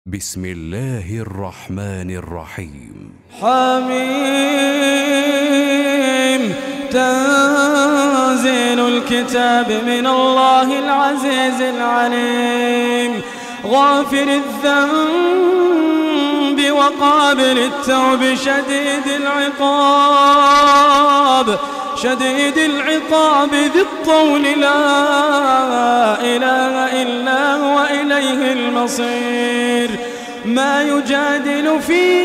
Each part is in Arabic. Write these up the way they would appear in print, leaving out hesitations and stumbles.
بسم الله الرحمن الرحيم. حميم. تنزيل الكتاب من الله العزيز العليم، غافر الذنب وقابل التوب شديد العقاب ذي الطول لا إله إلا هو إليه المصير. ما يجادل في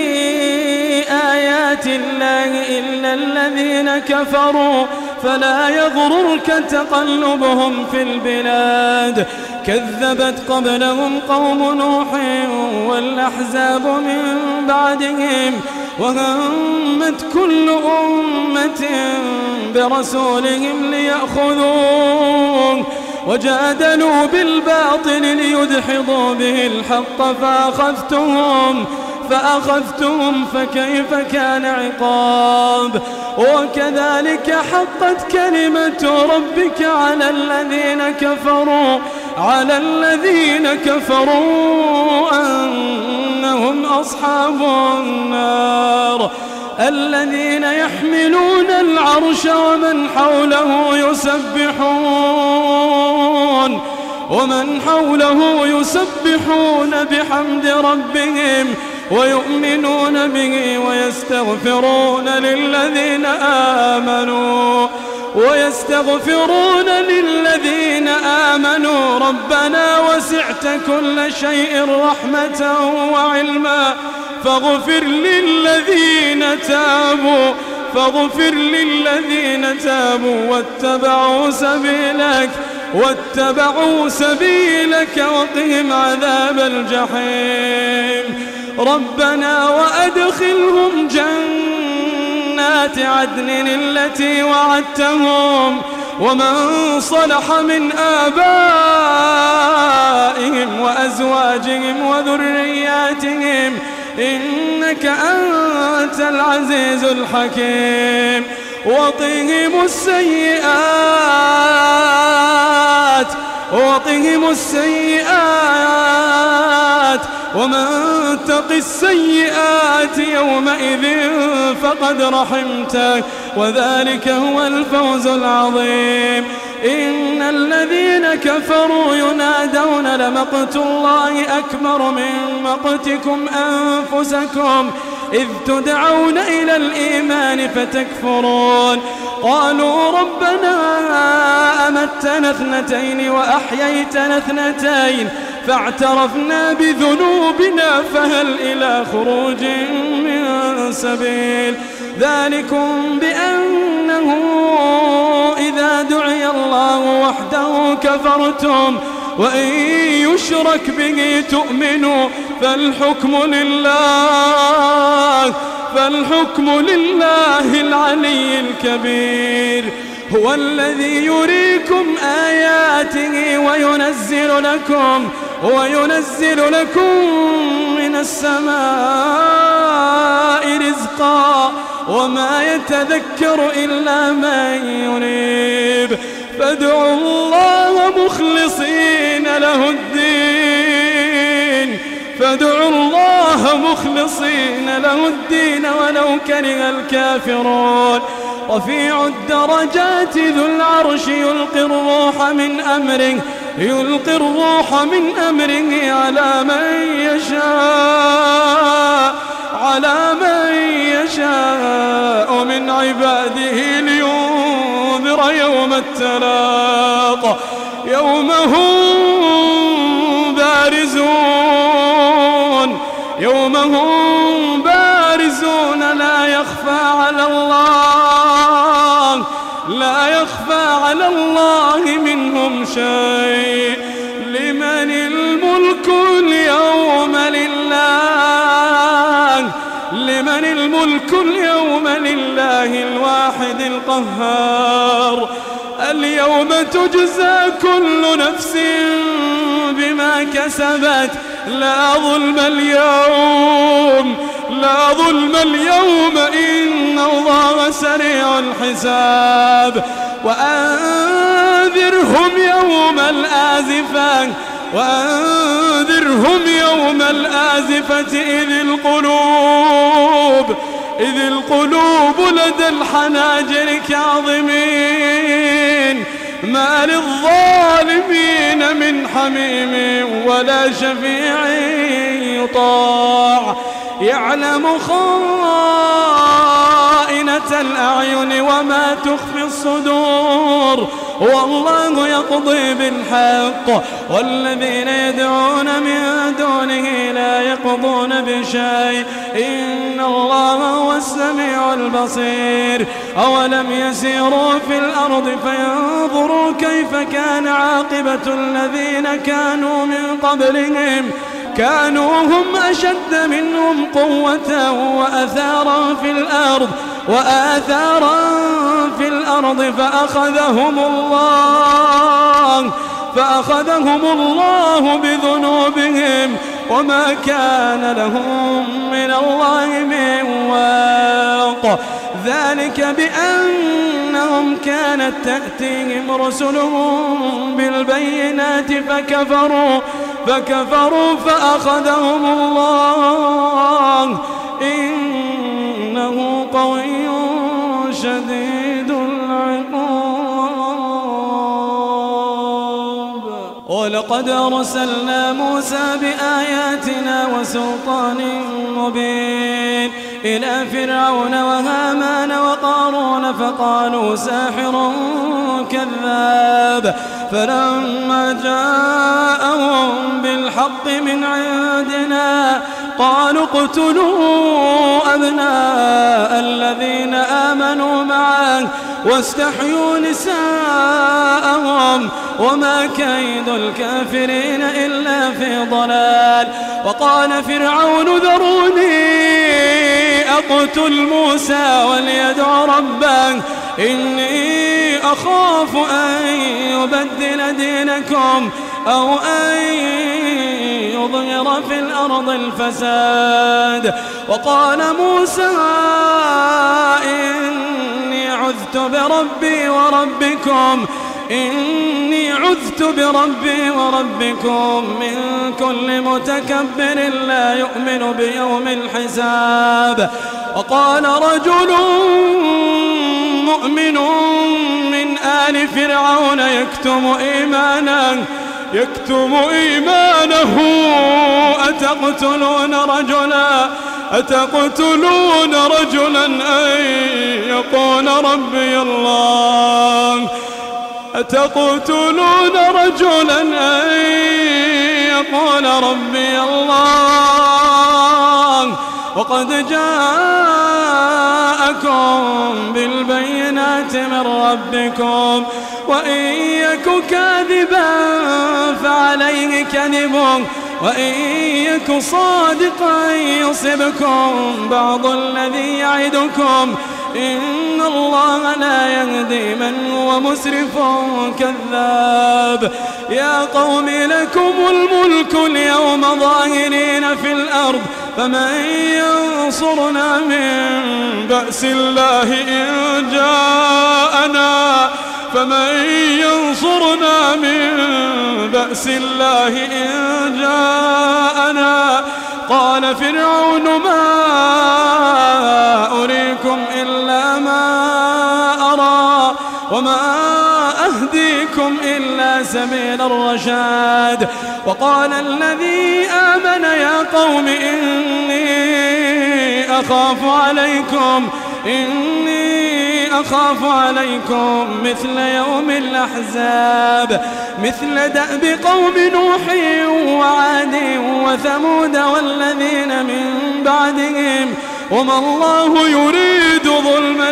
آيات الله إلا الذين كفروا فلا يغررك تقلبهم في البلاد. كذبت قبلهم قوم نوح والأحزاب من بعدهم، وهمت كل أمة برسولهم ليأخذوه، وجادلوا بالباطل ليدحضوا به الحق فأخذتهم فكيف كان عقاب. وكذلك حقت كلمة ربك على الذين كفروا أنهم أصحاب النار. الذين يحملون العرش ومن حوله يسبحون بحمد ربهم ويؤمنون به ويستغفرون للذين آمنوا ربنا وسعت كل شيء رحمة وعلما فاغفر للذين تابوا واتبعوا سبيلك وقهم عذاب الجحيم. ربنا وأدخلهم جنات عدن التي وعدتهم ومن صلح من آبائهم وأزواجهم وذرياتهم إنك أنت العزيز الحكيم. وقهم السيئات ومن تق السيئات يومئذ فقد رحمته وذلك هو الفوز العظيم. إن الذين كفروا ينادون لمقت الله أكبر من مقتكم أنفسكم إذ تدعون إلى الإيمان فتكفرون. قالوا ربنا أمتنا اثنتين وأحييتنا اثنتين فاعترفنا بذنوبنا فهل إلى خروج من سبيل. ذلكم بأنه إذا دعي الله وحده كفرتم وإن يشرك به تؤمنوا فالحكم لله العلي الكبير. هو الذي يريكم آياته وينزل لكم من السماء رزقا وما يتذكر إلا من ينيب. فادعوا الله مخلصين له الدين ولو كره الكافرون. رفيع الدرجات ذو العرش يلقي الروح من أمره على من يشاء من عباده لينذر يوم التلاق يوم هم بارزون لا يخفى على الله منهم شيء. لمن الملك اليوم لله الواحد القهار. اليوم تجزى كل نفس بما كسبت لا ظلم اليوم إن الله سريع الحساب. وأنذرهم يوم الآزفة وأنذرهم يوم الآزفة إذ القلوب لدى الحناجر كاظمين ما للظالمين من حميم ولا شفيع يطاع يعلم خائنة الأعين وما تخفي الصدور والله يقضي بالحق والذين يدعون من دونه لا يقضون بشيء إن الله هو السميع البصير أولم يسيروا في الأرض فينظروا كيف كان عاقبة الذين كانوا من قبلهم كانوا هم أشد منهم قوة وآثارا في الأرض فأخذهم الله بذنوبهم وما كان لهم من الله من واق ذلك بأنهم كانت تأتيهم رسلهم بالبينات فكفروا فأخذهم الله إنه قوي شديد العقاب ولقد أرسلنا موسى بآياتنا وسلطان مبين إلى فرعون وهامان وقارون فقالوا ساحر كذاب فلما جاءهم بالحق من عندنا قالوا اقتلوا أبناء الذين آمنوا معه واستحيوا نساءهم وما كيد الكافرين إلا في ضلال وقال فرعون ذروني أقتل موسى وليدع ربه إني أخاف أن يبدل دينكم أو أن يظهر في الأرض الفساد وقال موسى إني عذت بربي وربكم من كل متكبر لا يؤمن بيوم الحساب وقال رجل مؤمن من آل فرعون يكتم إيمانه أتقتلون رجلا أن يقول ربي الله وقد جاءكم بالبينات من ربكم وإن يك كاذبا فعليه كذبه وإن يك صادقا يصبكم بعض الذي يعدكم إن الله لا يهدي من هو مسرف كذاب يا قوم لكم الملك اليوم ظاهرين في الأرض فمن ينصرنا من بأس الله إن جاءنا قال فرعون ما أريكم إلا ما أرى وما أهديكم إلا سبيل الرشاد وقال الذي آمن يا قوم إني أخاف عليكم مثل يوم الأحزاب مثل دأب قوم نوح وعاد وثمود والذين من بعدهم وما الله يريد ظلما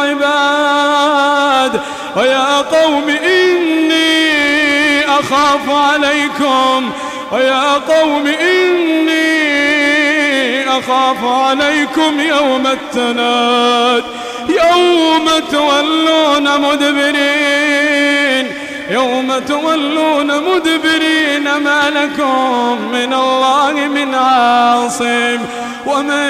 للعباد ويا قوم إني أخاف عليكم يوم التناد يوم تولون مدبرين ما لكم من الله من عاصم ومن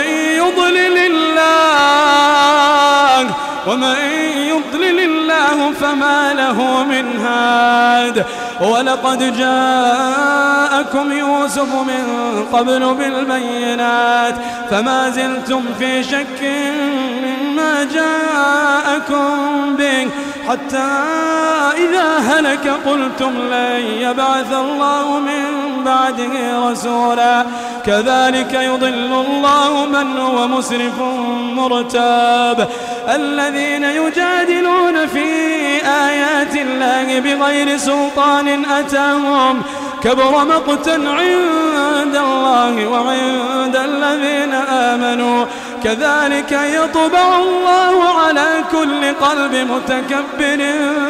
يضلل الله فما له من هاد ولقد جاءكم يوسف من قبل بالبينات فما زلتم في شك مما جاءكم به حتى إذا هلك قلتم لن يبعث الله من بعده رسولا كذلك يضل الله من هو مسرف مرتاب الذين يجادلون في آيات الله بغير سلطان أتاهم كبر مقتا عند الله وعند الذين آمنوا كذلك يطبع الله على كل قلب متكبر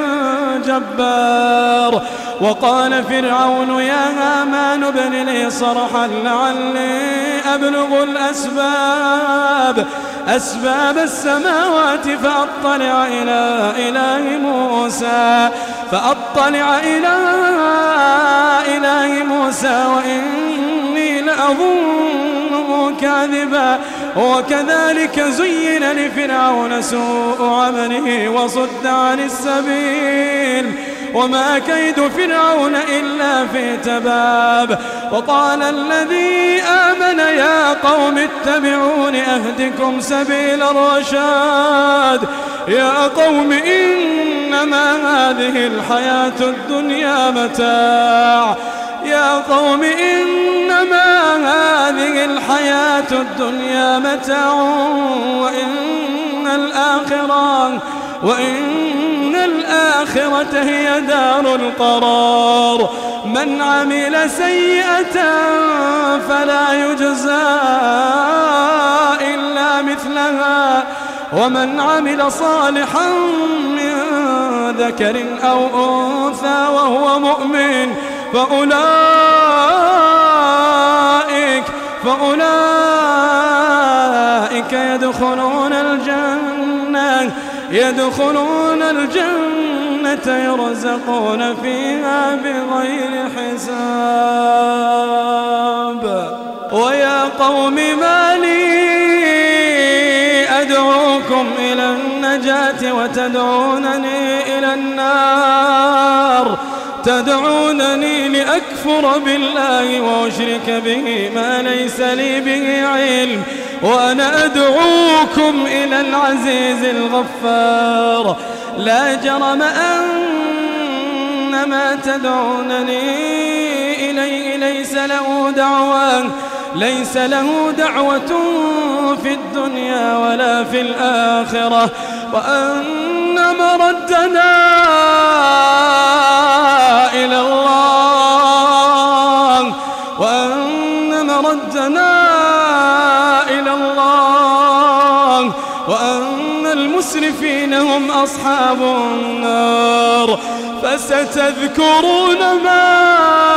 جبار. وقال فرعون يا هامان ابن لي صرحا لعلي أبلغ أسباب السماوات فأطلع إلى إله موسى وإني لأظنه كاذبا. وكذلك زين لفرعون سوء عمله وصد عن السبيل وما كيد فرعون إلا في تباب. وقال الذي آمن يا قوم اتبعون أهدكم سبيل الرشاد يا قوم إنما هذه الحياة الدنيا متاع وإن الآخرة هي دار القرار. من عمل سيئة فلا يجزى إلا مثلها ومن عمل صالحا من ذكر أو أنثى وهو مؤمن فأولئك يدخلون الجنة يرزقون فيها بغير حساب. ويا قوم ما لي أدعوكم إلى النجاة وتدعونني إلى النار تدعونني لأكفر بالله وأشرك به ما ليس لي به علم وأنا أدعوكم إلى العزيز الغفار. لا جرم أن ما تدعونني إليه ليس له دعوة في الدنيا ولا في الآخرة وأن مردنا إلى الله وأن المسرفين هم أصحاب النار. فستذكرون ما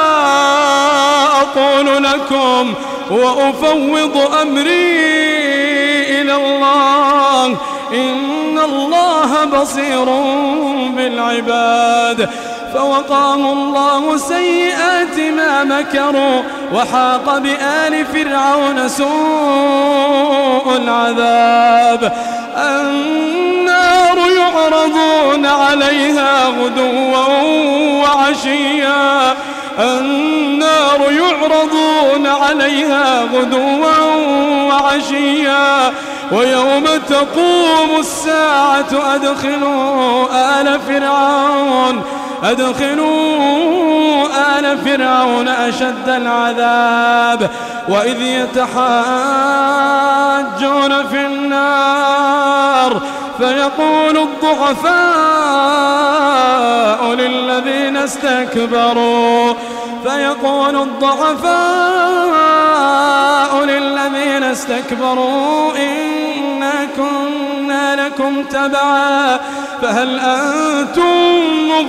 أقول لكم وأفوض أمري إلى الله إن الله بصير بالعباد. فوقاه الله سيئات ما مكروا وحاق بآل فرعون سوء العذاب. النار يعرضون عليها غدوا وعشيا ويوم تقوم الساعة أدخلوا آل فرعون أشد العذاب. وإذ يتحاجون في النار فيقول الضعفاء للذين استكبروا إنا كنا لكم تبعا فهل أنتم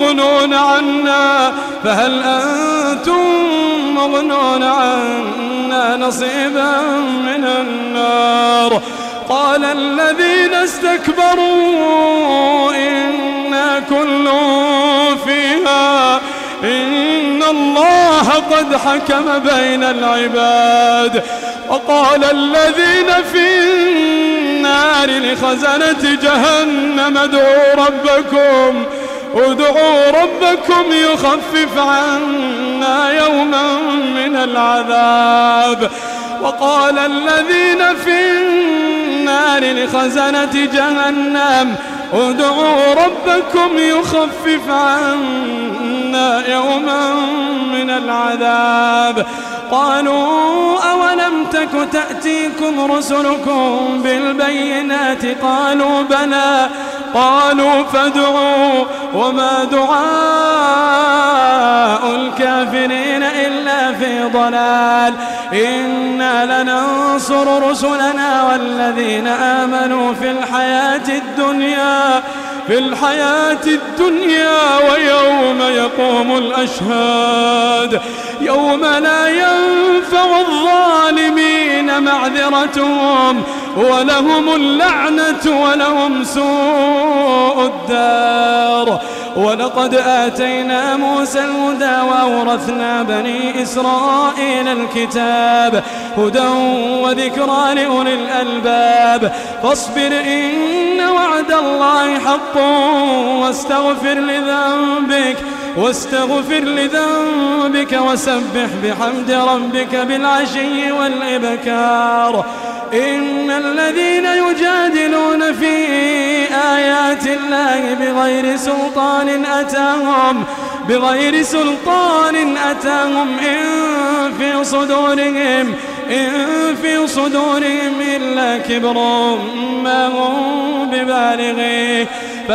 مغنون عنا نصيبا من النار. قال الذين استكبروا إنا كل فيها إن الله قد حكم بين العباد. وقال الذين في النار لخزنة جهنم ادعوا ادعوا ربكم يخفف عنا يوما من العذاب. وقال الذين في النار لخزنة جهنم ادعوا ربكم يخفف عنا يوما من العذاب. قالوا أولم تك تأتيكم رسلكم بالبينات قالوا بلى قالوا فادعوا وما دعاء الكافرين إلا في ضلال. إنا لننصر رسلنا والذين آمنوا في الحياة الدنيا ويوم يقوم الأشهاد يوم لا ينفع الظالمين معذرتهم ولهم اللعنة ولهم سوء الدار. ولقد آتينا موسى الهدى وأورثنا بني إسرائيل الكتاب هدى وذكرى لأولي الألباب. فاصبر إن وعد الله حق واستغفر لذنبك وسبح بحمد ربك بالعشي والإبكار. إن الذين يجادلون في آيات الله بغير سلطان أتاهم إن في صدورهم إلا كبر ما هم ببالغيه.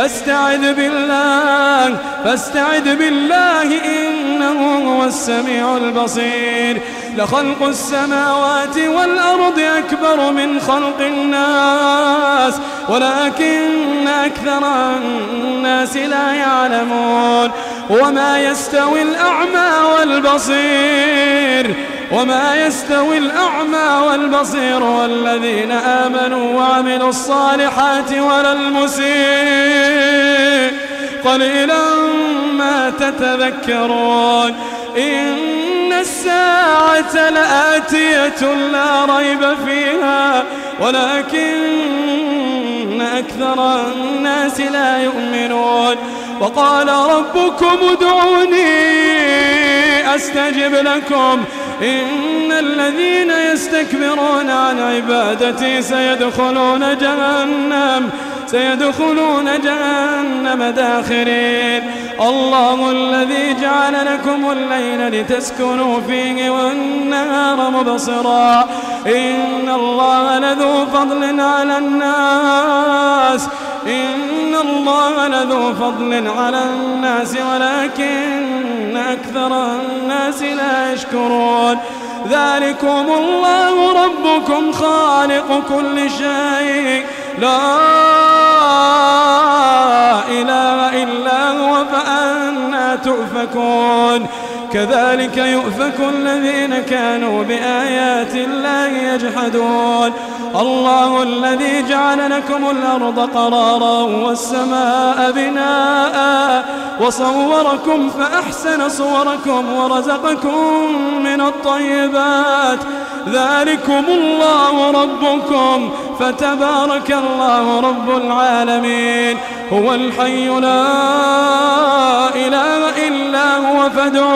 فاستعذ بالله إنه هو السميع البصير. لخلق السماوات والأرض أكبر من خلق الناس ولكن أكثر الناس لا يعلمون. وما يستوي الأعمى والبصير والذين آمنوا وعملوا الصالحات ولا المسيء قليلا ما تتذكرون. إن الساعة لآتية لا ريب فيها ولكن أكثر الناس لا يؤمنون. وقال ربكم ادعوني أستجب لكم إن الذين يستكبرون عن عبادتي سيدخلون جهنم داخرين. الله الذي جعل لكم الليل لتسكنوا فيه والنهار مبصرا. إن الله لذو فضل على الناس ولكن أكثر الناس لا يشكرون. ذلكم الله ربكم خالق كل شيء لا إله إلا هو فأنى تؤفكون. كذلك يؤفك الذين كانوا بآيات الله يجحدون. الله الذي جعل لكم الأرض قرارا والسماء بناء وصوركم فأحسن صوركم ورزقكم من الطيبات. ذلكم الله ربكم فتبارك الله رب العالمين. هو الحي لا إله إلا هو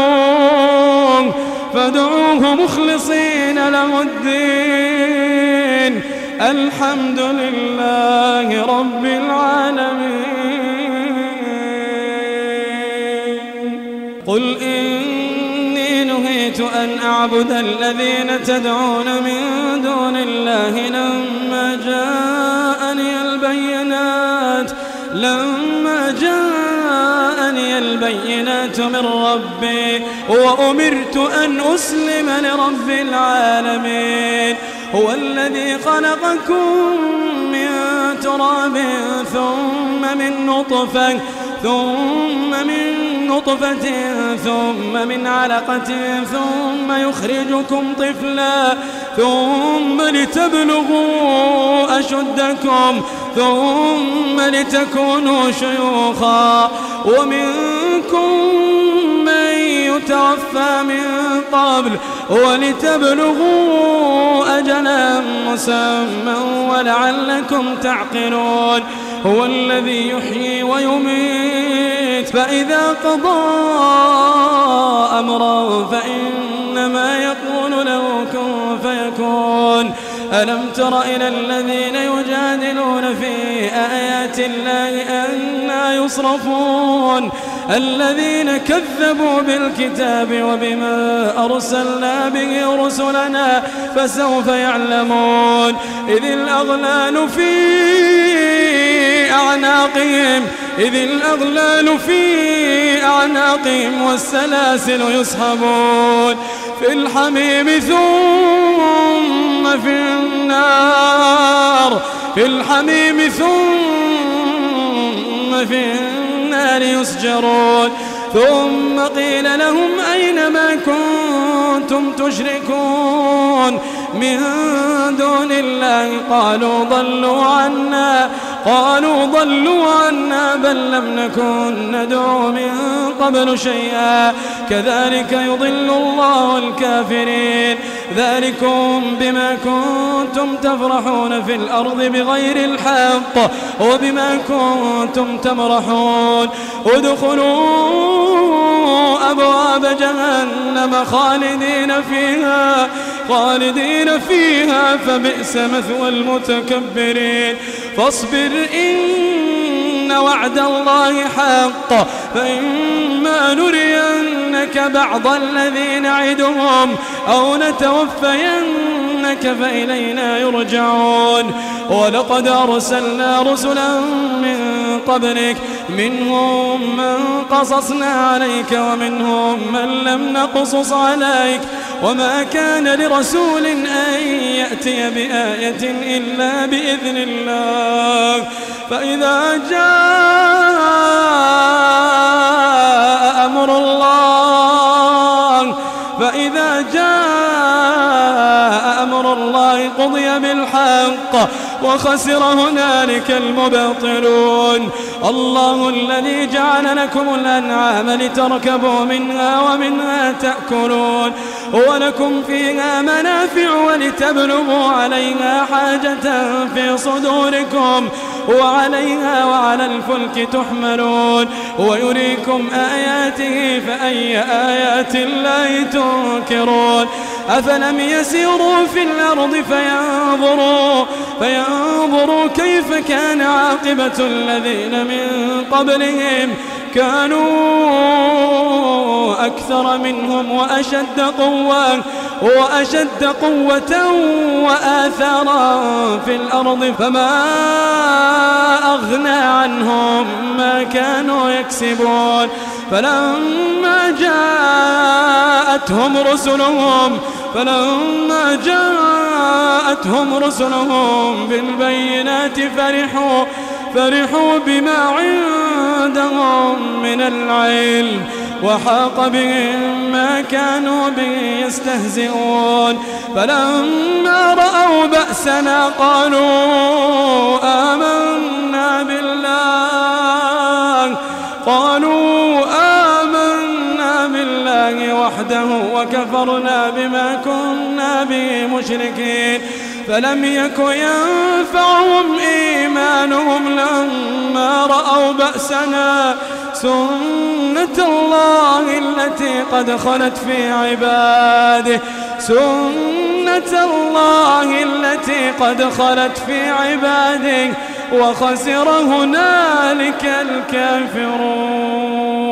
فادعوه مخلصين له الدين. الحمد لله رب العالمين. قل إني نهيت أن أعبد الذين تدعون من دون الله لما جاءني البينات من ربي وأمرت أن أسلم لرب العالمين. هو الذي خلقكم من تراب ثم من نطفة ثم من علقة ثم يخرجكم طفلا ثم لتبلغوا أشدكم ثم لتكونوا شيوخا ومنكم من يتوفى من قبل ولتبلغوا أجلا مسمى ولعلكم تعقلون. هو الذي يحيي ويميت فإذا قضى أمرا فإنما يقول له كن فيكون. ألم تر إلى الذين يجادلون في آيات الله أنى يصرفون الذين كذبوا بالكتاب وبما أرسلنا به رسلنا فسوف يعلمون. إذ الأغلال في أعناقهم والسلاسل يسحبون في الحميم ثم في النار يسجرون. ثم قيل لهم أين ما كنتم تشركون من دون الله قالوا ضلوا عنا بل لم نكن ندعو من قبل شيئا كذلك يضل الله الكافرين. ذلكم بما كنتم تفرحون في الأرض بغير الحق وبما كنتم تمرحون. ادخلوا أبواب جهنم خالدين فيها فبئس مثوى المتكبرين. فاصبر إن وعد الله حق فإما نرينك بعض الذي نعدهم أو نتوفينك فإلينا يرجعون. ولقد أرسلنا رسلا من قبلك منهم من قصصنا عليك ومنهم من لم نقصص عليك وما كان لرسول أن يأتي بآية إلا بإذن الله. فإذا جاء أمر الله قضي بالحق وخسر هنالك المبطلون. الله الذي جعل لكم الأنعام لتركبوا منها ومنها تأكلون ولكم فيها منافع ولتبلغوا عليها حاجة في صدوركم وعليها وعلى الفلك تحملون ويريكم آياته فأي آيات الله تنكرون. أفلم يسيروا في الأرض فينظروا كيف كان عاقبة الذين من قبلهم كانوا أكثر منهم وأشد قوة وآثارا في الأرض فما أغنى عنهم ما كانوا يكسبون. فلما جاءتهم رسلهم بالبينات فرحوا بما عندهم من العلم وحاق بهم ما كانوا به يستهزئون. فلما رأوا بأسنا قالوا آمنا بالله وحده وكفرنا بما كنا به مشركين. فلم يك ينفعهم إيمانهم لما رأوا بأسنا سنة الله التي قد خلت في عباده وخسر هنالك الكافرون.